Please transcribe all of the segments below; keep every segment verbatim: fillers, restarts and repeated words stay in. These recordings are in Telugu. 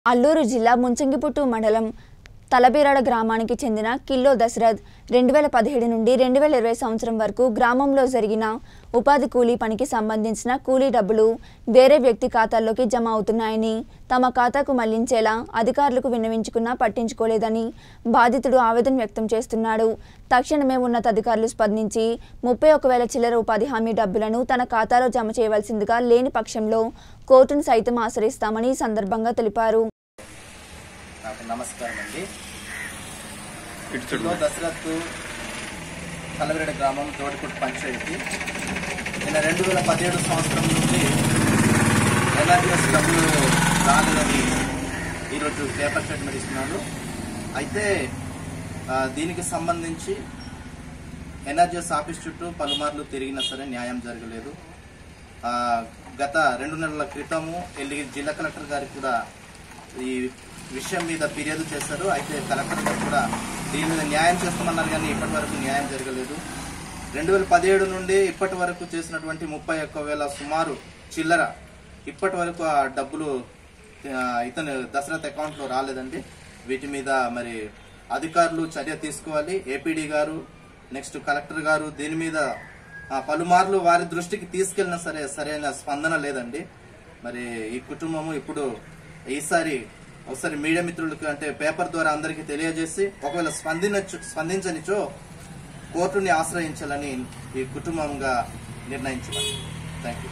అల్లూరు జిల్లా ముంచంగిపుట్టు మండలం తలబీరాడ గ్రామానికి చెందిన కిల్లో దశరథ్ రెండు వేల పదిహేడు నుండి రెండు వేల ఇరవై సంవత్సరం వరకు గ్రామంలో జరిగిన ఉపాధి కూలీ పనికి సంబంధించిన కూలీ డబ్బులు వేరే వ్యక్తి ఖాతాల్లోకి జమ అవుతున్నాయని తమ ఖాతాకు మళ్లించేలా అధికారులకు విన్నవించుకున్నా పట్టించుకోలేదని బాధితుడు ఆవేదన వ్యక్తం చేస్తున్నాడు. తక్షణమే ఉన్నతాధికారులు స్పందించి ముప్పై ఒక్క వేల చిల్లర ఉపాధి హామీ డబ్బులను తన ఖాతాలో జమ చేయవలసిందిగా లేని పక్షంలో కోర్టును సైతం ఆశ్రయిస్తామని ఈ సందర్భంగా తెలిపారు. నమస్కారం అండి. కిల్లో దశరథ్ తలబీరాడ గ్రామం తోడిపుట్టు పంచాయతీ నిన్న రెండు వేల పదిహేడు సంవత్సరం నుండి ఎన్ఆర్జీఎస్ డబ్బులు రాలేదని ఈరోజు పేపర్ స్టేట్మెంట్ ఇస్తున్నారు. అయితే దీనికి సంబంధించి ఎన్ఆర్జీఎస్ ఆఫీస్ చుట్టూ పలుమార్లు తిరిగినా సరే న్యాయం జరగలేదు. గత రెండు నెలల క్రితము వెళ్ళి జిల్లా కలెక్టర్ గారికి కూడా ఈ విషయం మీద ఫిర్యాదు చేశారు. అయితే కలెక్టర్ గారు కూడా దీని మీద న్యాయం చేస్తామన్నారు, కానీ ఇప్పటి వరకు న్యాయం జరగలేదు. రెండు వేల పదిహేడు నుండి ఇప్పటి వరకు చేసినటువంటి ముప్పై ఒక్క వేల సుమారు చిల్లర ఇప్పటి వరకు ఆ డబ్బులు ఇతను దశరథ్ అకౌంట్ లో రాలేదండి. వీటి మీద మరి అధికారులు చర్య తీసుకోవాలి. ఏపీడీ గారు, నెక్స్ట్ కలెక్టర్ గారు దీని మీద పలుమార్లు వారి దృష్టికి తీసుకెళ్లినా సరే సరైన స్పందన లేదండి. మరి ఈ కుటుంబము ఇప్పుడు ఈసారి ఒకసారి మీడియా మిత్రులకు అంటే పేపర్ ద్వారా అందరికీ తెలియజేసి ఒకవేళ స్పందించ స్పందించనిచో కోర్టుని ఆశ్రయించాలని ఈ కుటుంబంగా నిర్ణయించారు. Thank you.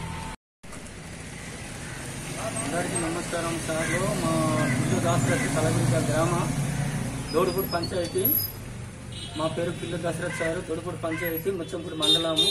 అందరికీ నమస్కారం సార్. మా కిల్లో దశరథ్ తలబీరాడ గ్రామ తోడిపుట్టు పంచాయతీ. మా పేరు కిల్లో దశరథ్ సార్. తోడిపుట్టు పంచాయతీ ముచ్చంపూడి మండలము.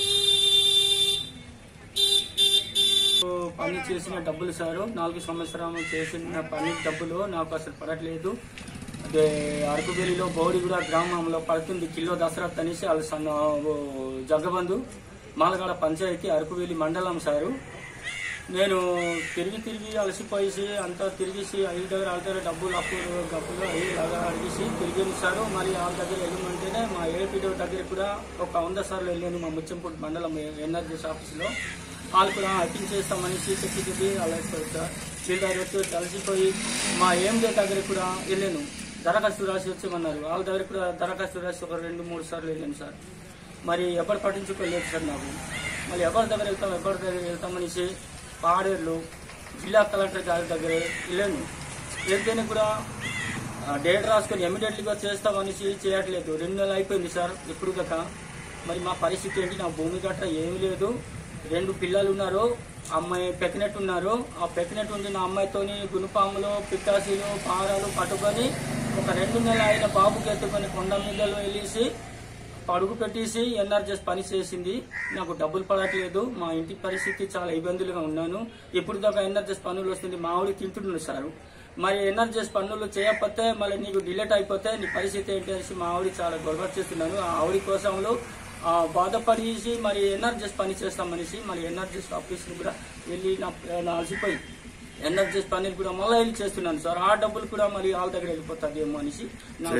పని చేసిన డబ్బులు సారు నాలుగు సంవత్సరాలు చేసిన పని డబ్బులు నాకు అసలు పడట్లేదు. అదే అరకుబెల్లిలో బౌడిగూడ గ్రామంలో పడుతుంది. కిల్లో దశరథ్ అనేసి వాళ్ళ జగ్గబంధు మాలగాడ పంచాయతీ అరకుబెల్లి మండలం సారు. నేను తిరిగి తిరిగి అలసిపోయేసి అంతా తిరిగేసి ఐదు దగ్గర వాళ్ళ దగ్గర డబ్బులు అప్పులు డబ్బులు ఇలాగా అడిగేసి తిరిగి సారు. మరి వాళ్ళ దగ్గర వెళ్ళమంటేనే మా ఏపీడీ దగ్గర కూడా ఒక వంద సార్లు వెళ్ళాను. మా ముచ్చంపూడి మండలం ఎన్ఆర్జీఎస్ ఆఫీసులో వాళ్ళు కూడా అటెండ్ చేస్తామని చెప్పి చెప్పి అలా ఫీల్డ్ వచ్చి కలిసిపోయి మా ఏండే దగ్గర కూడా వెళ్ళాను. దరఖాస్తు రాసి వచ్చేమన్నారు. వాళ్ళ దగ్గర కూడా దరఖాస్తు రాసి ఒక రెండు మూడు సార్లు వెళ్ళాను సార్. మరి ఎవరు పట్టించుకోలేదు సార్ నాకు. మళ్ళీ ఎవరి దగ్గర వెళ్తాం ఎవరి దగ్గర వెళ్తామనేసి పాడేళ్ళు జిల్లా కలెక్టర్ గారి దగ్గర వెళ్ళాను. వెళ్తేనే కూడా డేట్ రాసుకొని ఇమీడియట్లీగా చేస్తామనేసి చేయట్లేదు. రెండు నెలలు అయిపోయింది సార్ ఇప్పుడు దాకా. మరి మా పరిస్థితి ఏంటి? నా భూమి గట్రా ఏమీ లేదు. రెండు పిల్లలు ఉన్నారు. అమ్మాయి పెకినెట్ ఉన్నారు. ఆ పెకినెట్ ఉండి నా అమ్మాయితోని గుణపాములు పిట్టాసీలు పారాలు పట్టుకొని ఒక రెండు నెలలు అయిన బాబుకి ఎత్తుకొని కొండ మీదలో వెళ్ళేసి పడుగు పెట్టేసి ఎన్ఆర్జీఎస్ పని చేసింది. నాకు డబ్బులు పడట్లేదు. మా ఇంటి పరిస్థితి చాలా ఇబ్బందులుగా ఉన్నాను. ఇప్పుడు దాకా ఎన్ఆర్జీఎస్ పనులు వస్తుంది. మా ఆవిడ తింటున్నారు సార్. మరి ఎన్ఆర్జీఎస్ పనులు చేయకపోతే మళ్ళీ నీకు డిలేట్ అయిపోతే నీ పరిస్థితి ఏంటి అనేసి మా ఆవిడ చాలా గొడవ చేస్తున్నాను. ఆ ఆవిడ కోసంలో బాధపడేసి మరి ఎన్ఆర్జీఎస్ పని చేస్తామనేసి మరి ఎన్ఆర్జీఎస్ ఆఫీస్ని కూడా వెళ్ళి నా అలసిపోయి ఎన్ఆర్జీఎస్ పని కూడా మళ్ళీ వెళ్ళి చేస్తున్నాను సార్. ఆ డబ్బులు కూడా మరి వాళ్ళ దగ్గర వెళ్ళిపోతుంది ఏమో అనేసి నా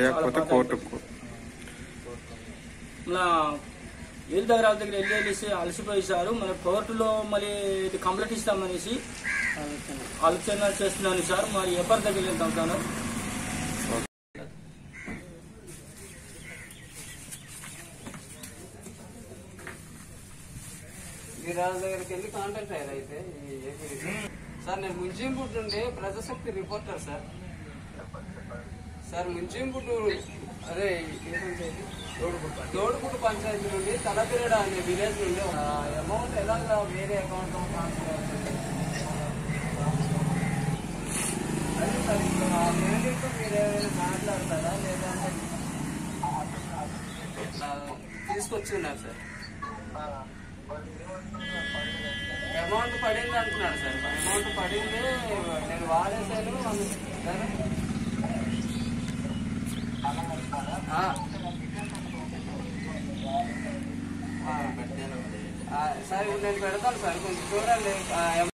వీళ్ళ దగ్గర వాళ్ళ దగ్గర వెళ్ళి వెళ్ళేసి అలసిపోయేసారు. మన కోర్టులో మళ్ళీ ఇది కంప్లైంట్ ఇస్తామనేసి ఆలోచన చేస్తున్నాను సార్. మరి ఎవరి దగ్గర వెళ్తాం సార్? వీరాల దగ్గరికి వెళ్ళి కాంటాక్ట్ అయ్యారు. అయితే సార్ నేను ముంచింపుట్టు నుండి Prajasakti reporter sir. Sir Munchimputtu అదే తోడుపుట్టు పంచాయతీ నుండి తలబీరాడ అనే విలేజ్ నుండి అమౌంట్ ఎలాగా వేరే అకౌంట్ ట్రాన్స్ఫర్ అవుతుంది. అదే సార్ ఇప్పుడు ఆ పేమెంట్ మీరు ఏమైనా మాట్లాడతారా లేదంటే తీసుకొచ్చి ఉన్నారు సార్. అమౌంట్ పడింది అంటున్నాడు సార్. అమౌంట్ పడింది నేను వాడేసాను సార్. ఇప్పుడు నేను పెడతాను సార్, కొంచెం చూడండి.